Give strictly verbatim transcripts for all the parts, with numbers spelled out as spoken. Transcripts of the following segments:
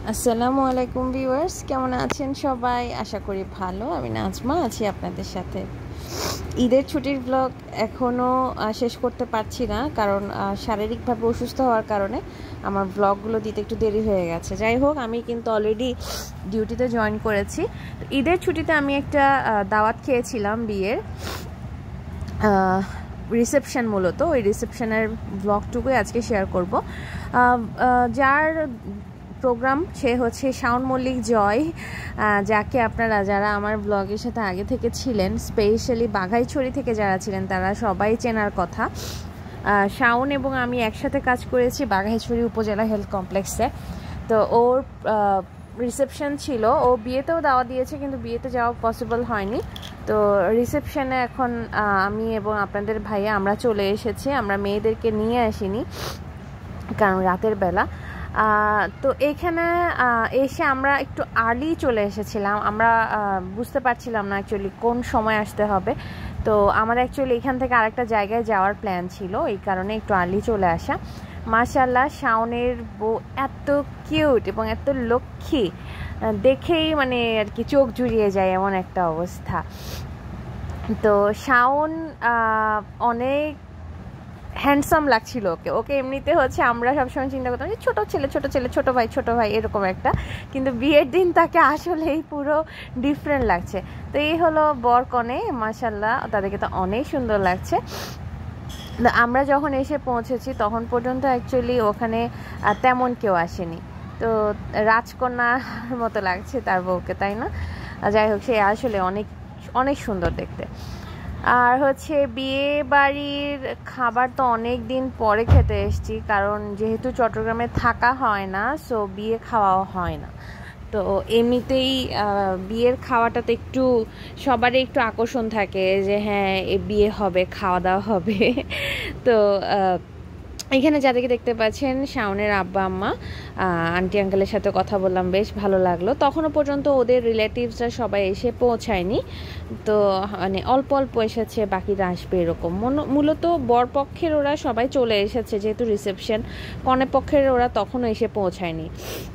আসসালামু আলাইকুম ভিউয়ার্স, কেমন আছেন সবাই? আশা করি ভালো। আমি নাজমা আছি আপনাদের সাথে। ঈদের ছুটির ব্লগ এখনও শেষ করতে পারছি না, কারণ শারীরিকভাবে অসুস্থ হওয়ার কারণে আমার ব্লগগুলো দিতে একটু দেরি হয়ে গেছে। যাই হোক, আমি কিন্তু অলরেডি ডিউটিতে জয়েন করেছি। ঈদের ছুটিতে আমি একটা দাওয়াত খেয়েছিলাম, বিয়ের রিসেপশন। মূলত ওই রিসেপশনের ব্লগটুকুই আজকে শেয়ার করব। যার প্রোগ্রাম সে হচ্ছে শাওন মল্লিক জয়, যাকে আপনারা যারা আমার ব্লগের সাথে আগে থেকে ছিলেন, স্পেশালি বাঘাইছড়ি থেকে যারা ছিলেন তারা সবাই চেনার কথা। শাওন এবং আমি একসাথে কাজ করেছি বাঘাইছড়ি উপজেলা হেলথ কমপ্লেক্সে। তো ওর রিসেপশন ছিল, ও বিয়েতেও দাওয়া দিয়েছে কিন্তু বিয়েতে যাওয়া পসিবল হয়নি। তো রিসেপশনে এখন আমি এবং আপনাদের ভাইয়া আমরা চলে এসেছি। আমরা মেয়েদেরকে নিয়ে আসিনি কারণ রাতের বেলা। তো এখানে এসে আমরা একটু আর্লি চলে এসেছিলাম। আমরা বুঝতে পারছিলাম না অ্যাকচুয়ালি কোন সময় আসতে হবে। তো আমাদের অ্যাকচুয়ালি এখান থেকে আরেকটা জায়গায় যাওয়ার প্ল্যান ছিল, এই কারণে একটু আর্লি চলে আসা। মাশাআল্লাহ, শাওনের বউ এত কিউট এবং এত লক্ষ্মী, দেখেই মানে আর কি চোখ জুড়িয়ে যায় এমন একটা অবস্থা। তো শাওন অনেক হ্যান্ডসাম লাগছিল ওকে ওকে এমনিতে হচ্ছে আমরা সবসময় চিন্তা করতাম যে ছোটো ছেলে ছোটো ছেলে ছোটো ভাই ছোটো ভাই এরকম একটা, কিন্তু বিয়ের দিন তাকে আসলেই পুরো ডিফারেন্ট লাগছে। তো এই হলো বর কনে, মাশাআল্লাহ তাদেরকে তো অনেক সুন্দর লাগছে। আমরা যখন এসে পৌঁছেছি তখন পর্যন্ত অ্যাকচুয়ালি ওখানে তেমন কেউ আসেনি। তো রাজকন্যার মতো লাগছে তার বউকে, তাই না? যাই হোক, সে আসলে অনেক অনেক সুন্দর দেখতে। আর হচ্ছে বিয়ে বাড়ির খাবার তো অনেক দিন পরে খেতে এসেছি, কারণ যেহেতু চট্টগ্রামে থাকা হয় না, সো বিয়ে খাওয়াও হয় না। তো এমনিতেই বিয়ের খাওয়াটাতে একটু সবারই একটু আকর্ষণ থাকে যে হ্যাঁ এ বিয়ে হবে, খাওয়া দাওয়া হবে। তো এখানে যাদেরকে দেখতে পাচ্ছেন শাওনের আব্বা আম্মা, আন্টি আঙ্কেলের সাথে কথা বললাম, বেশ ভালো লাগলো। তখনও পর্যন্ত ওদের রিলেটিভসরা সবাই এসে পৌঁছায়নি, তো মানে অল্প অল্প এসেছে, বাকিরা আসবে এরকম। মূলত বরপক্ষের ওরা সবাই চলে এসেছে, যেহেতু রিসেপশন। কনেপক্ষের ওরা তখনও এসে পৌঁছায়নি।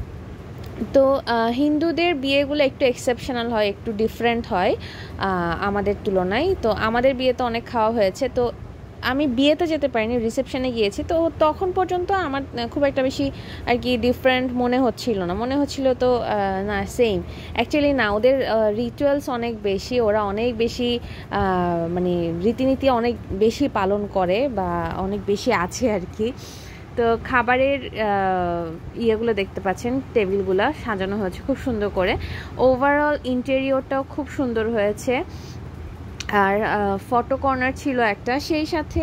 তো হিন্দুদের বিয়েগুলো একটু এক্সেপশনাল হয়, একটু ডিফারেন্ট হয় আমাদের তুলনায়। তো আমাদের বিয়েতে অনেক খাওয়া হয়েছে। তো আমি বিয়েতে যেতে পারিনি, রিসেপশনে গিয়েছি। তো তখন পর্যন্ত আমার খুব একটা বেশি আর কি ডিফারেন্ট মনে হচ্ছিল না, মনে হচ্ছিল তো না সেম। অ্যাকচুয়ালি না, ওদের রিচুয়ালস অনেক বেশি, ওরা অনেক বেশি মানে রীতিনীতি অনেক বেশি পালন করে বা অনেক বেশি আছে আর কি। তো খাবারের ইয়েগুলো দেখতে পাচ্ছেন, টেবিলগুলো সাজানো হয়েছে খুব সুন্দর করে। ওভারঅল ইন্টেরিয়রটাও খুব সুন্দর হয়েছে। আর ফটো কর্নার ছিল একটা, সেই সাথে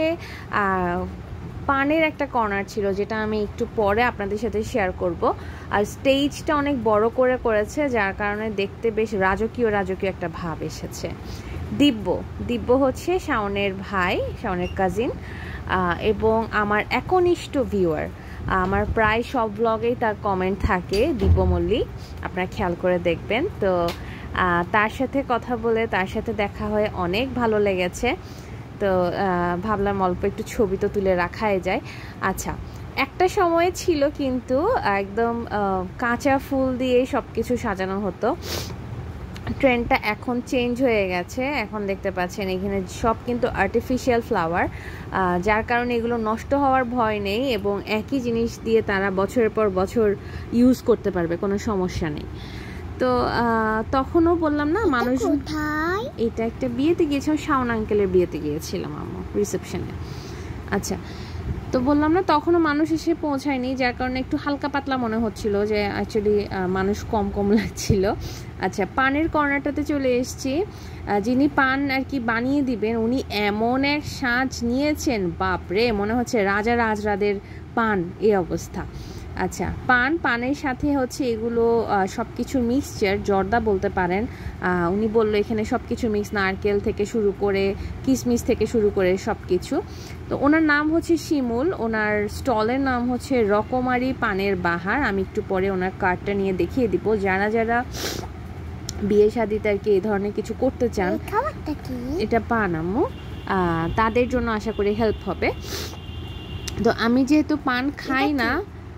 পানের একটা কর্নার ছিল, যেটা আমি একটু পরে আপনাদের সাথে শেয়ার করব। আর স্টেজটা অনেক বড় করে করেছে, যার কারণে দেখতে বেশ রাজকীয় রাজকীয় একটা ভাব এসেছে। দিব্য দিব্য হচ্ছে শাওনের ভাই, শাওনের কাজিন, এবং আমার একনিষ্ঠ ভিউয়ার। আমার প্রায় সব ব্লগেই তার কমেন্ট থাকে দিব্য মল্লিক, আপনারা খেয়াল করে দেখবেন। তো তার সাথে কথা বলে, তার সাথে দেখা হয়ে অনেক ভালো লেগেছে। তো ভাবলাম অল্প একটু ছবি তো তুলে রাখাই যায়। আচ্ছা, একটা সময় ছিল কিন্তু একদম কাঁচা ফুল দিয়ে সব কিছু সাজানো হতো। ট্রেন্ডটা এখন চেঞ্জ হয়ে গেছে, এখন দেখতে পাচ্ছেন এখানে সব কিন্তু আর্টিফিশিয়াল ফ্লাওয়ার, যার কারণে এগুলো নষ্ট হওয়ার ভয় নেই এবং একই জিনিস দিয়ে তারা বছরের পর বছর ইউজ করতে পারবে, কোনো সমস্যা নেই। তো তখনও বললাম না মানুষ, এটা একটা বিয়েতে গিয়েছিলাম, শাওন আঙ্কেলের বিয়েতে গিয়েছিলাম আমরা রিসেপশনে। আচ্ছা, তো বললাম না তখনও মানুষ এসে পৌঁছায়নি, যার কারণে একটু হালকা পাতলা মনে হচ্ছিল, যে অ্যাকচুয়ালি মানুষ কম কম লাগছিল। আচ্ছা, পানের কর্নারটাতে চলে এসেছি। যিনি পান আর কি বানিয়ে দিবেন, উনি এমন এক সাজ নিয়েছেন, বাপরে, মনে হচ্ছে রাজা রাজরাদের পান, এই অবস্থা। আচ্ছা, পান পানের সাথে হচ্ছে এগুলো সব কিছুর মিক্সচার, জর্দা বলতে পারেন। উনি বললো এখানে সব কিছু মিক্স, নারকেল থেকে শুরু করে কিশমিশ থেকে শুরু করে সব কিছু। তো ওনার নাম হচ্ছে শিমুল, ওনার স্টলের নাম হচ্ছে রকমারি পানের বাহার। আমি একটু পরে ওনার কার্ডটা নিয়ে দেখিয়ে দিব, যারা যারা বিয়ে শাদিতে আর কি এই ধরনের কিছু করতে চান। এটা পান আম্মু, তাদের জন্য আশা করি হেল্প হবে। তো আমি যেহেতু পান খাই না,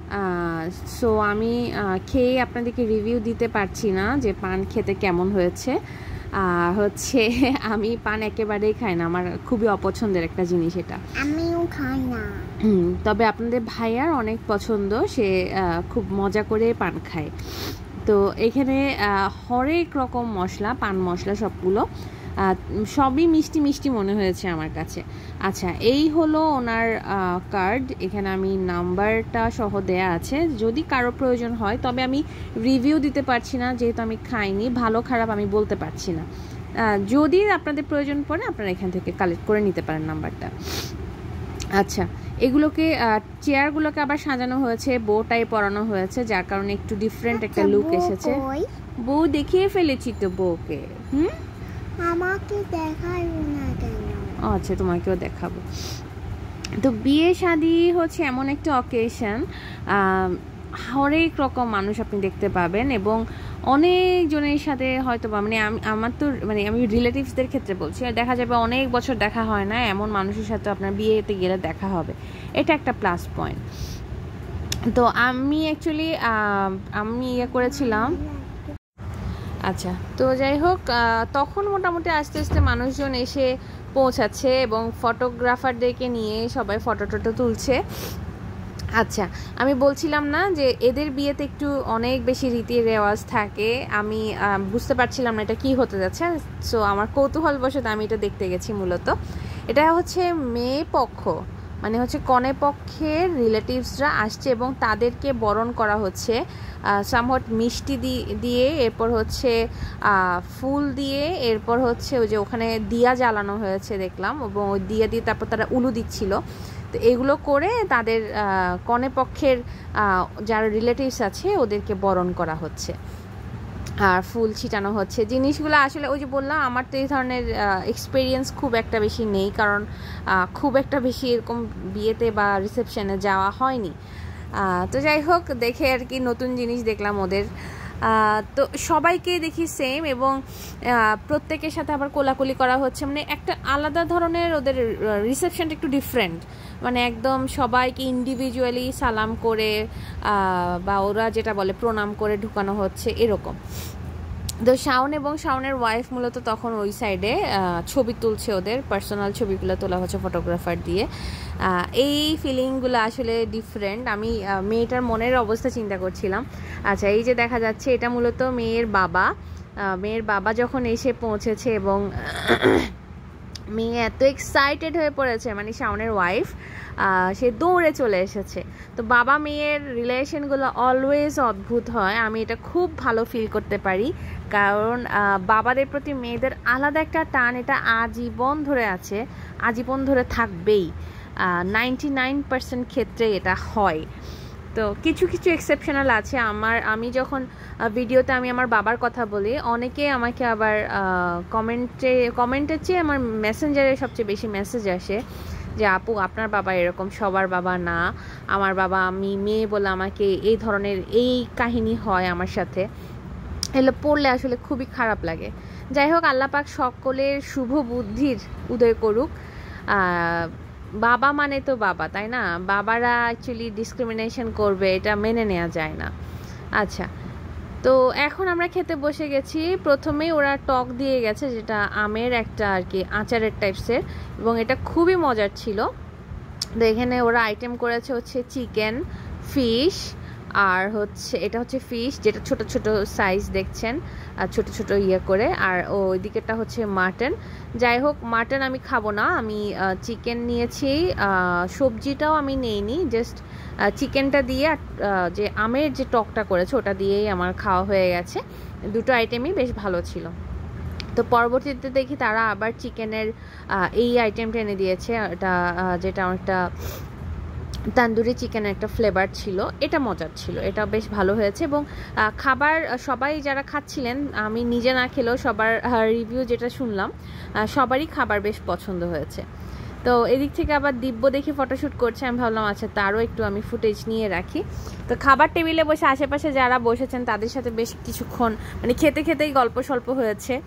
সো আমি খেয়ে আপনাদেরকে রিভিউ দিতে পারছি না যে পান খেতে কেমন হয়েছে। হচ্ছে আমি পান একেবারেই খাই না, আমার খুবই অপছন্দের একটা জিনিস এটা। আমিও খাই না। তবে আপনাদের ভাইয়ার অনেক পছন্দ, সে খুব মজা করে পান খায়। তো এখানে হরেক রকম মশলা, পান মশলা সবগুলো, সবই মিষ্টি মিষ্টি মনে হয়েছে আমার কাছে। আচ্ছা, এই হলো ওনার কার্ড, এখানে আমি নাম্বারটা সহ দেয়া আছে, যদি কারো প্রয়োজন হয়। তবে আমি রিভিউ দিতে পারছি না, যেহেতু আমি খাইনি, ভালো খারাপ আমি বলতে পারছি না। যদি আপনাদের প্রয়োজন পড়ে আপনারা এখান থেকে কালেক্ট করে নিতে পারেন নাম্বারটা। আচ্ছা, এগুলোকে চেয়ারগুলোকে আবার সাজানো হয়েছে, বউটাই পরানো হয়েছে, যার কারণে একটু ডিফারেন্ট একটা লুক এসেছে। বউ দেখিয়ে ফেলেছি তো বউকে। হুম, আমাকে দেখাবো না কেন? আচ্ছা, তোমাকেও দেখাবো। তো বিয়ে শাদী হচ্ছে এমন একটা অকেশন, হরেক রকম মানুষ আপনি দেখতে পাবেন, এবং অনেকজনের সাথে হয়তো বা মানে আমি আমার তো মানে আমি রিলেটিভসদের ক্ষেত্রে বলছি, দেখা যাবে অনেক বছর দেখা হয় না, এমন মানুষের সাথে আপনার বিয়েতে গেলে দেখা হবে, এটা একটা প্লাস পয়েন্ট। তো আমি অ্যাকচুয়ালি আমি ইয়ে করেছিলাম। আচ্ছা, তো যাই হোক, তখন মোটামুটি আস্তে আস্তে মানুষজন এসে পৌঁছাচ্ছে এবং ফটোগ্রাফারদেরকে নিয়ে সবাই ফটো টটো তুলছে। আচ্ছা, আমি বলছিলাম না যে এদের বিয়েতে একটু অনেক বেশি রীতি রেওয়াজ থাকে, আমি বুঝতে পারছিলাম না এটা কি হতে যাচ্ছে। সো আমার কৌতূহলবশত আমি এটা দেখতে গেছি। মূলত এটা হচ্ছে মেয়ে পক্ষ, মানে হচ্ছে কনে পক্ষের রিলেটিভসরা আসছে এবং তাদেরকে বরণ করা হচ্ছে সামহট মিষ্টি দিয়ে, এরপর হচ্ছে ফুল দিয়ে, এরপর হচ্ছে ওই যে ওখানে দিয়া জ্বালানো হয়েছে দেখলাম, এবং ওই দিয়া দিয়ে তারপর তারা উলু দিচ্ছিল। তো এগুলো করে তাদের কনে পক্ষের যারা রিলেটিভস আছে ওদেরকে বরণ করা হচ্ছে আর ফুল ছিটানো হচ্ছে। জিনিসগুলো আসলে ওই যে বললাম, আমার তো এই ধরনের এক্সপিরিয়েন্স খুব একটা বেশি নেই, কারণ খুব একটা বেশি এরকম বিয়েতে বা রিসেপশনে যাওয়া হয়নি। তো যাই হোক, দেখে আর কি নতুন জিনিস দেখলাম ওদের। তো সবাইকে দেখি সেম, এবং প্রত্যেকের সাথে আবার কোলাকুলি করা হচ্ছে, মানে একটা আলাদা ধরনের ওদের রিসেপশনটা একটু ডিফারেন্ট, মানে একদম সবাইকে ইন্ডিভিজুয়ালি সালাম করে বা ওরা যেটা বলে প্রণাম করে ঢুকানো হচ্ছে এরকম। তো শাওন এবং শাওনের ওয়াইফ মূলত তখন ওই সাইডে ছবি তুলছে, ওদের পার্সোনাল ছবিগুলো তোলা হচ্ছে ফটোগ্রাফার দিয়ে। এই ফিলিংগুলো আসলে ডিফারেন্ট। আমি মেয়েটার মনের অবস্থা চিন্তা করছিলাম। আচ্ছা, এই যে দেখা যাচ্ছে এটা মূলত মেয়ের বাবা। মেয়ের বাবা যখন এসে পৌঁছেছে এবং মেয়ে এত এক্সাইটেড হয়ে পড়েছে, মানে শাওনের ওয়াইফ, সে দৌড়ে চলে এসেছে। তো বাবা মেয়ের রিলেশনগুলো অলওয়েজ অদ্ভুত হয়, আমি এটা খুব ভালো ফিল করতে পারি, কারণ বাবাদের প্রতি মেয়েদের আলাদা একটা টান, এটা আজীবন ধরে আছে, আজীবন ধরে থাকবেই, নাইনটি নাইন পার্সেন্ট ক্ষেত্রে এটা হয়। তো কিছু কিছু এক্সেপশনাল আছে। আমার আমি যখন ভিডিওতে আমি আমার বাবার কথা বলি, অনেকে আমাকে আবার কমেন্টে কমেন্টের চেয়ে আমার মেসেঞ্জারে সবচেয়ে বেশি মেসেজ আসে যে আপু আপনার বাবা এরকম, সবার বাবা না, আমার বাবা, আমি মেয়ে বলে আমাকে এই ধরনের এই কাহিনী হয় আমার সাথে। এগুলো পড়লে আসলে খুবই খারাপ লাগে। যাই হোক, আল্লাহ পাক সকলের শুভ বুদ্ধির উদয় করুক। বাবা মানে তো বাবা, তাই না? বাবারা অ্যাকচুয়ালি ডিসক্রিমিনেশন করবে, এটা মেনে নেওয়া যায় না। আচ্ছা, তো এখন আমরা খেতে বসে গেছি। প্রথমেই ওরা টক দিয়ে গেছে, যেটা আমের একটা আর কি আচারের টাইপসের, এবং এটা খুবই মজার ছিল। তো এখানে ওরা আইটেম করেছে হচ্ছে চিকেন, ফিশ, আর হচ্ছে এটা হচ্ছে ফিশ যেটা ছোট ছোট সাইজ দেখছেন, আর ছোট ছোট ইয়ে করে, আর ওই দিকেরটা হচ্ছে মাটন। যাই হোক, মাটন আমি খাবো না, আমি চিকেন নিয়েছি। সবজিটাও আমি নেইনি, জাস্ট চিকেনটা দিয়ে যে আমের যে টকটা করেছে ওটা দিয়েই আমার খাওয়া হয়ে গেছে। দুটো আইটেমই বেশ ভালো ছিল। তো পরবর্তীতে দেখি তারা আবার চিকেনের এই আইটেমটা এনে দিয়েছে, এটা যেটা অনেকটা তান্দুরি চিকেনের একটা ফ্লেভার ছিল, এটা মজার ছিল, এটা বেশ ভালো হয়েছে। এবং খাবার সবাই যারা খাচ্ছিলেন, আমি নিজে না খেলেও সবার রিভিউ যেটা শুনলাম, সবারই খাবার বেশ পছন্দ হয়েছে। তো এদিক থেকে আবার দিব্য দেখি ফটোশ্যুট করছে, আমি ভাবলাম আচ্ছা তারও একটু আমি ফুটেজ নিয়ে রাখি। তো খাবার টেবিলে বসে আশেপাশে যারা বসেছেন তাদের সাথে বেশ কিছুক্ষণ মানে খেতে খেতেই গল্প স্বল্প হয়েছে।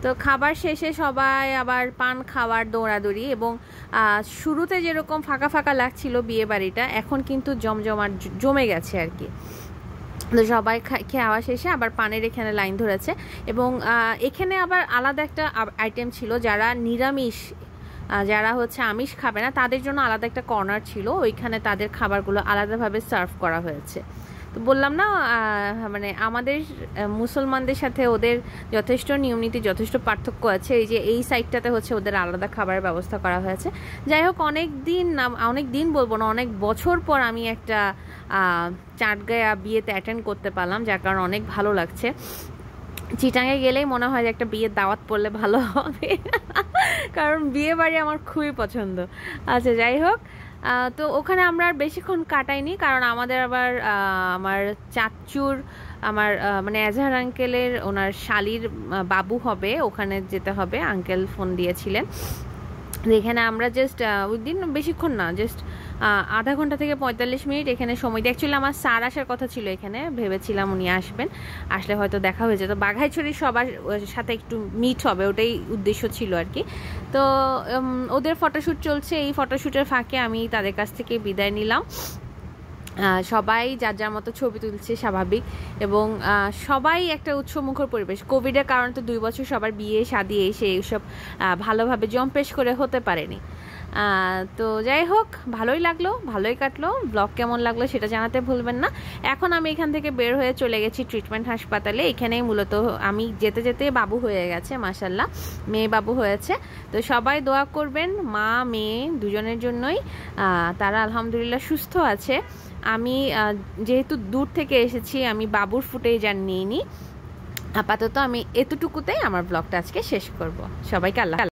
তো খাবার শেষে সবাই আবার পান খাওয়ার দৌড়াদৌড়ি, এবং শুরুতে যেরকম ফাঁকা ফাঁকা লাগছিল বিয়ে বাড়িটা, এখন কিন্তু জমজমাট জমে গেছে আর কি। তো সবাই খাওয়া শেষে আবার পানের এখানে লাইন ধরেছে, এবং এখানে আবার আলাদা একটা আইটেম ছিল, যারা নিরামিষ, যারা হচ্ছে আমিষ খাবে না তাদের জন্য আলাদা একটা কর্নার ছিল, ওইখানে তাদের খাবারগুলো আলাদাভাবে সার্ভ করা হয়েছে। তো বললাম না, মানে আমাদের মুসলমানদের সাথে ওদের যথেষ্ট নিয়মনীতি, যথেষ্ট পার্থক্য আছে। এই যে এই সাইডটাতে হচ্ছে ওদের আলাদা খাবারের ব্যবস্থা করা হয়েছে। যাই হোক, অনেক দিন অনেক দিন বলবো না, অনেক বছর পর আমি একটা চাটগাঁয়া বিয়েতে অ্যাটেন্ড করতে পারলাম, যার কারণে অনেক ভালো লাগছে। চিটাঙে গেলেই মনে হয় যে একটা বিয়ের দাওয়াত পড়লে ভালো হবে, কারণ বিয়ে বাড়ি আমার খুবই পছন্দ। আচ্ছা, যাই হোক, তো ওখানে আমরা আর বেশিক্ষণ কাটাইনি, কারণ আমাদের আবার আমার চাচুর, আমার মানে এজাহার আঙ্কেলের ওনার শালির বাবু হবে, ওখানে যেতে হবে। আঙ্কেল ফোন দিয়েছিলেন। এখানে আমরা জাস্ট ওই দিন বেশিক্ষণ না, জাস্ট আধা ঘন্টা থেকে পঁয়তাল্লিশ মিনিট এখানে সময় দিই। অ্যাকচুয়ালি আমার স্যার আসার কথা ছিল এখানে, ভেবেছিলাম উনি আসবেন, আসলে হয়তো দেখা হয়ে যেত। বাঘাইছড়ি সবার সাথে একটু মিট হবে, ওটাই উদ্দেশ্য ছিল আর কি। তো ওদের ফটোশ্যুট চলছে, এই ফটোশ্যুটের ফাঁকে আমি তাদের কাছ থেকে বিদায় নিলাম। সবাই যার যার মতো ছবি তুলছে, স্বাভাবিক, এবং সবাই একটা উৎসবমুখর পরিবেশ। কোভিডের কারণে তো দুই বছর সবার বিয়ে শাদী এসে এইসব ভালোভাবে জম্পেশ করে হতে পারেনি। তো যাই হোক, ভালোই লাগলো, ভালোই কাটলো। ব্লগ কেমন লাগলো সেটা জানাতে ভুলবেন না। এখন আমি এখান থেকে বের হয়ে চলে গেছি ট্রিটমেন্ট হাসপাতালে। এখানেই মূলত আমি যেতে যেতে বাবু হয়ে গেছে, মাশাল্লাহ, মেয়ে বাবু হয়েছে। তো সবাই দোয়া করবেন মা মেয়ে দুজনের জন্যই। তারা আলহামদুলিল্লাহ সুস্থ আছে। আমি যেহেতু দূর থেকে এসেছি, আমি বাবুর ফুটেজ আর নিইনি। আপাতত আমি এতটুকুতেই আমার ব্লগটা আজকে শেষ করব। সবাইকে আল্লাহ।